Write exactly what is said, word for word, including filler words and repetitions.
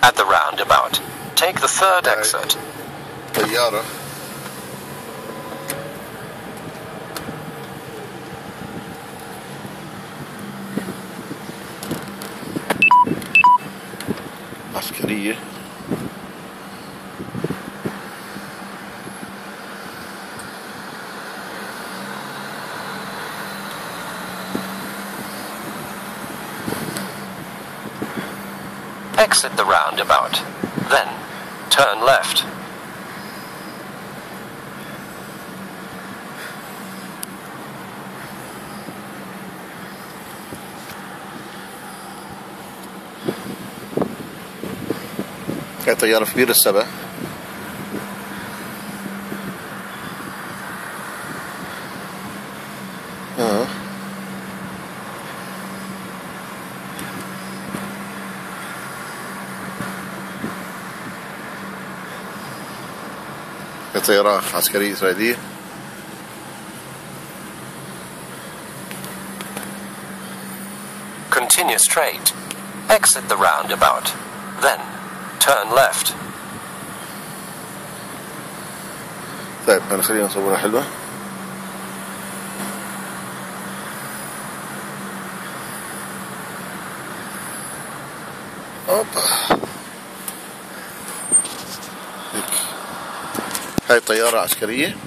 At the roundabout, take the third exit. طيارة. عسكرية. Exit the roundabout, then turn left. هاي طيارة في بير السبع. اه هاي طيارة عسكرية إسرائيلية. Continue straight. Exit the roundabout, then turn left. طيب أنا خلينا نصورها حلوة. أوبا. هاي طيارة عسكرية.